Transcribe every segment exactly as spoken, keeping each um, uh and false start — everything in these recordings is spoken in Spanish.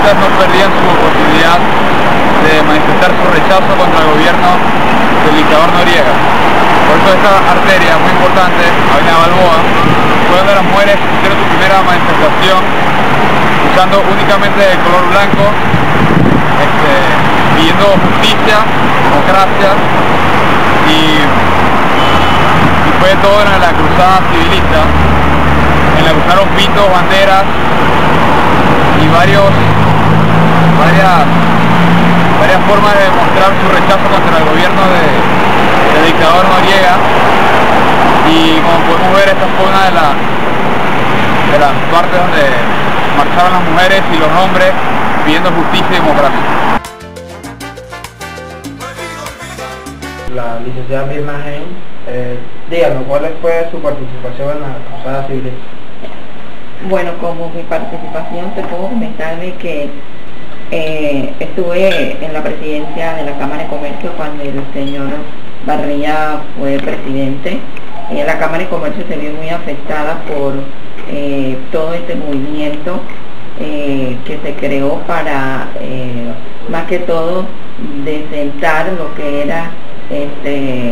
civilistas no perdían su oportunidad de manifestar su rechazo contra el gobierno del dictador Noriega. Por eso esta arteria muy importante, Avenida Balboa, fue donde las mujeres hicieron su primera manifestación usando únicamente el color blanco, este, pidiendo justicia, democracia, y, y fue todo en la cruzada civilista, en la que usaron pitos, banderas y varios, varias, varias formas de demostrar su rechazo contra el gobierno de, del dictador Noriega. Y como podemos ver, esta fue una de, la, de las partes donde marcharon las mujeres y los hombres pidiendo justicia y democracia. La licenciada Mirna Jaén, eh, díganos, ¿cuál fue su participación en la cruzada civil? Bueno, como mi participación, te puedo comentarle que eh, estuve en la presidencia de la Cámara de Comercio cuando el señor Barría fue presidente. Eh, la Cámara de Comercio se vio muy afectada por eh, todo este movimiento eh, que se creó para, eh, más que todo, desentar lo que era este,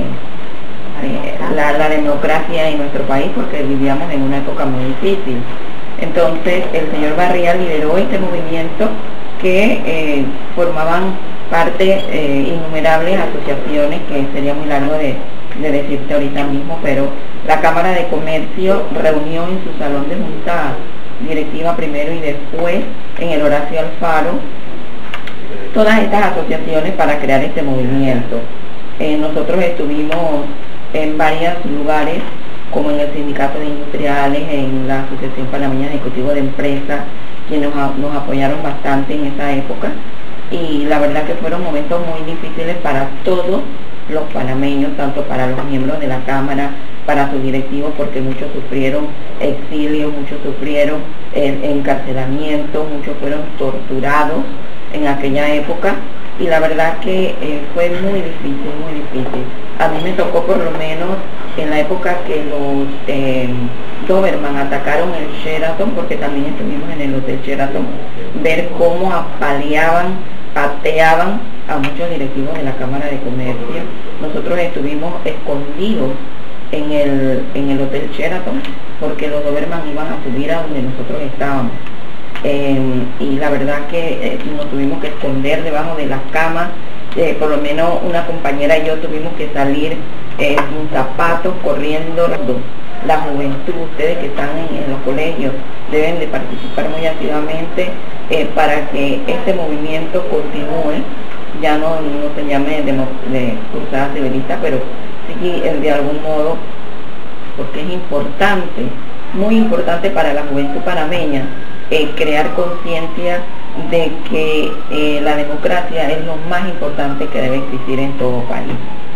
eh, la, la democracia en nuestro país, porque vivíamos en una época muy difícil. Entonces el señor Barría lideró este movimiento que eh, formaban parte eh, innumerables asociaciones, que sería muy largo de, de decirte ahorita mismo, pero la Cámara de Comercio reunió en su salón de junta directiva primero y después en el Horacio Alfaro todas estas asociaciones para crear este movimiento. Eh, nosotros estuvimos en varios lugares, como en el Sindicato de Industriales, en la Asociación Panameña Ejecutiva de Empresas, quienes nos, nos apoyaron bastante en esa época, y la verdad que fueron momentos muy difíciles para todos los panameños, tanto para los miembros de la Cámara, para sus directivos, porque muchos sufrieron exilio, muchos sufrieron eh, encarcelamiento, muchos fueron torturados en aquella época, y la verdad que eh, fue muy difícil, muy difícil. A mí me tocó, por lo menos en la época que los eh, Doberman atacaron el Sheraton, porque también estuvimos en el Hotel Sheraton, ver cómo apaleaban, pateaban a muchos directivos de la Cámara de Comercio. Nosotros estuvimos escondidos en el, en el Hotel Sheraton, porque los Doberman iban a subir a donde nosotros estábamos. Eh, y la verdad que eh, nos tuvimos que esconder debajo de las camas. Eh, por lo menos una compañera y yo tuvimos que salir eh, sin zapatos, corriendo. La juventud, ustedes que están en, en los colegios, deben de participar muy activamente eh, para que este movimiento continúe. Ya no, no se llame de, de cruzada civilista, pero sí de algún modo, porque es importante, muy importante para la juventud panameña, eh, crear conciencia de que eh, la democracia es lo más importante que debe existir en todo país,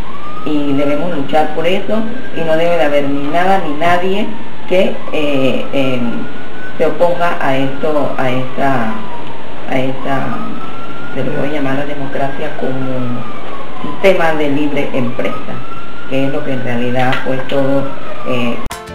y debemos luchar por eso, y no debe de haber ni nada ni nadie que eh, eh, se oponga a esto, a esta, a esta, se le puede llamar la democracia como un sistema de libre empresa, que es lo que en realidad pues todo eh,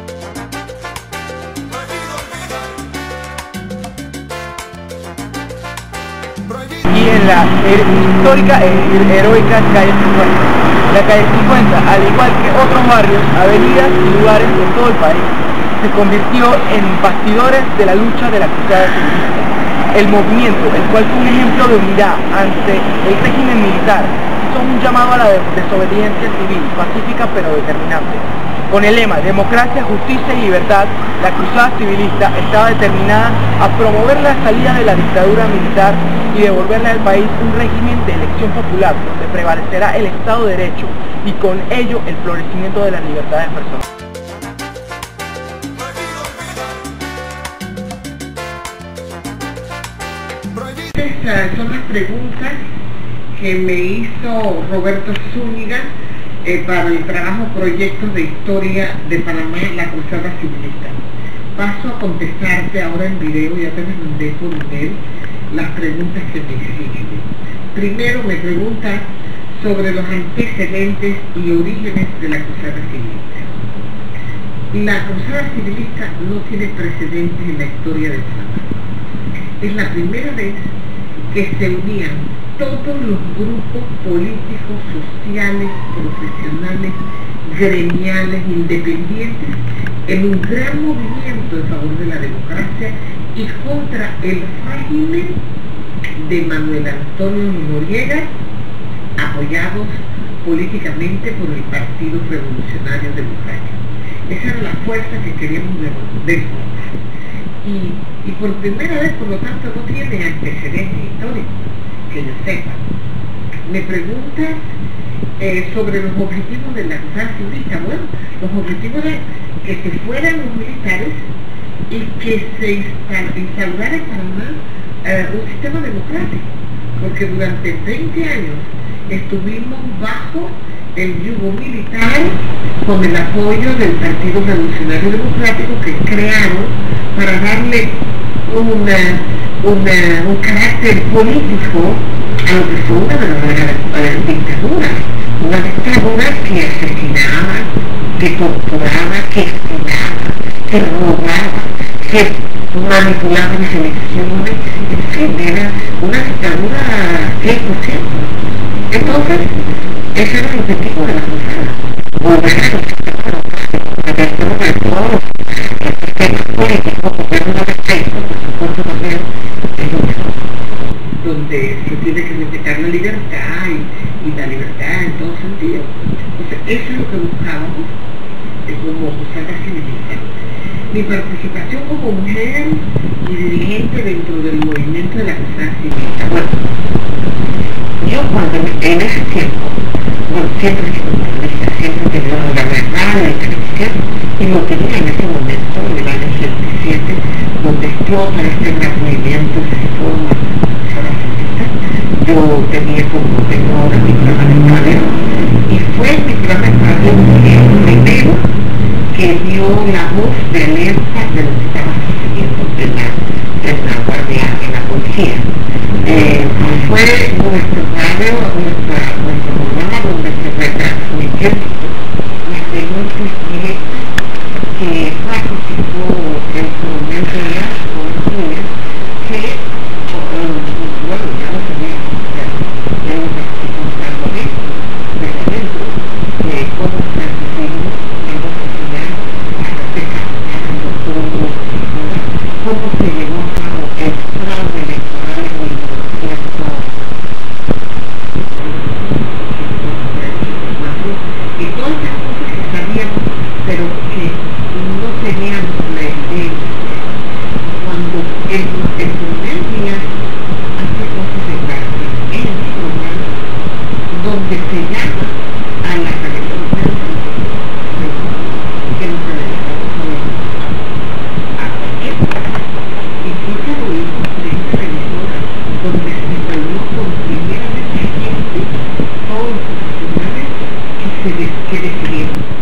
Y en la histórica e heroica calle cincuenta. La calle cincuenta, al igual que otros barrios, avenidas y lugares de todo el país, se convirtió en bastidores de la lucha de la cruzada civilista. El movimiento, el cual fue un ejemplo de unidad ante el régimen militar, hizo un llamado a la desobediencia civil, pacífica pero determinante. Con el lema democracia, justicia y libertad, la cruzada civilista estaba determinada a promover la salida de la dictadura militar y devolverle al país un régimen de elección popular, donde prevalecerá el Estado de Derecho y con ello el florecimiento de las libertades personales. Estas son las preguntas que me hizo Roberto Zúñiga eh, para el trabajo Proyectos de Historia de Panamá en la Cruzada Civilista. Paso a contestarte ahora en video, ya te mandé por email las preguntas que me hiciste. Primero me pregunta sobre los antecedentes y orígenes de la Cruzada Civilista. La Cruzada Civilista no tiene precedentes en la historia de Panamá. Es la primera vez que se unían todos los grupos políticos, sociales, profesionales, gremiales, independientes, en un gran movimiento en favor de la democracia y contra el régimen de Manuel Antonio Noriega, apoyados políticamente por el Partido Revolucionario Democrático. Esa era la fuerza que queríamos desmontar. Y, y por primera vez, por lo tanto, no tiene antecedentes históricos, que yo sepa. Me preguntas eh, sobre los objetivos de la cruzada civilista. Bueno, los objetivos eran que se fueran los militares y que se instal instaurara en Panamá eh, un sistema democrático, porque durante veinte años estuvimos bajo el yugo militar con el apoyo del Partido Revolucionario Democrático, que crearon para darle una, una, un carácter político a lo que fue una verdadera eh, dictadura, una dictadura que asesinaba, que torturaba, que espionaba, que robaba, que manipulaba las elecciones, en fin, era una dictadura cien por ciento. Entonces, ese era el objetivo de la cruzada, volver a los sistemas democráticos, de todos los sistemas políticos, porque es un aspecto, por supuesto, también es lo mejor, donde se tiene que respetar la libertad y, y la libertad en todo sentido. Entonces, eso es lo que buscábamos como cruzada civilista. Mi participación como mujer y dirigente dentro del movimiento de la cruzada civilista. Bueno, yo cuando en ese tiempo, bueno, siempre he sido periodista, siempre he tenido la verdad, la televisión, y lo tenía en ese momento, en el año setenta y siete, donde explota este gran movimiento, se forma la cruzada civilista. Yo tenía como tenora mi programa de radio, y fue mi programa de radio el primero que dio la voz de alerta de lo que estaba sucediendo en la, en la guardia, en la policía. Eh, fue nuestro radio, nuestra, nuestro programa donde se retransmitió las denuncias directas que participó en su momento ya con niñas que, bueno, ya no teníamos que hacer, ya nos explicamos algo de eso, de dentro, de cómo se asesino en la sociedad, hasta que cambiaron los grupos, cómo se llevó a cabo el fraude electoral en el y todas esas cosas que sabíamos, pero que no teníamos la idea. Cuando el, el primer día hace cosas de gracia en el programa donde se llama a la religión que nos dedicamos a cualquier y sí se lo hizo de esta emisora donde se reunió con primera vez gente, todos los profesionales que, se, que decidieron